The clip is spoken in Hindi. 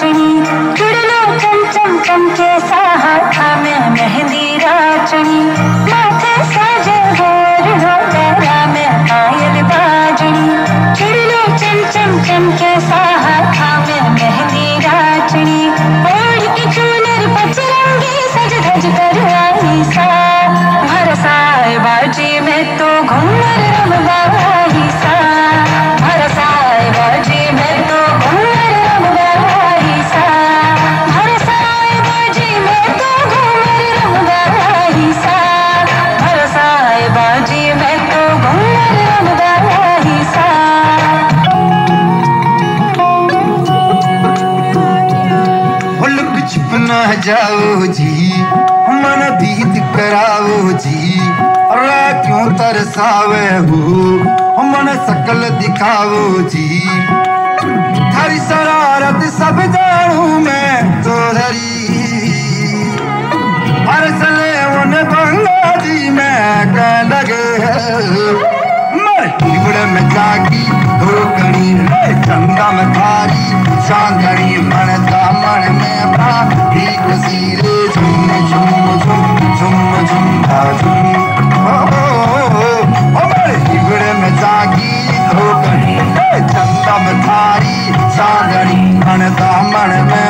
राचनी चुड़लो चम चम के हाथा में मेहंदी राचनी माथे साजे गोर हो गला में पायल बाजनी चुड़लो चम के हाथा में मेहंदी राचनी ओढ़ के चूनर पचरंगी सज धज कर आई सा भरसाए बाजी में तो घूमर रमवाई सा भरसाए बाजी में तो घूमर रमवाई सा भरसाए बाजी में तो घूमर रमवाई सा भरसाए बाजी में तो घूमर रमवाई सा लुक छिप ना जाओ जी मन दीद कराओ जी क्यों तरसावे हो मन सकल दिखाओ जी थारी शरारत सब जानू मैं तो धरी हर सले उन बंगा जी मैं कह लगे मर में जागी धोकनी चंदा में थारी चांदनी मन दामन में भारी खुशी रे झुम झुम झुम झुम झुम झुम में जागी धोकनी चंदा में थारी चांदनी मन दामन में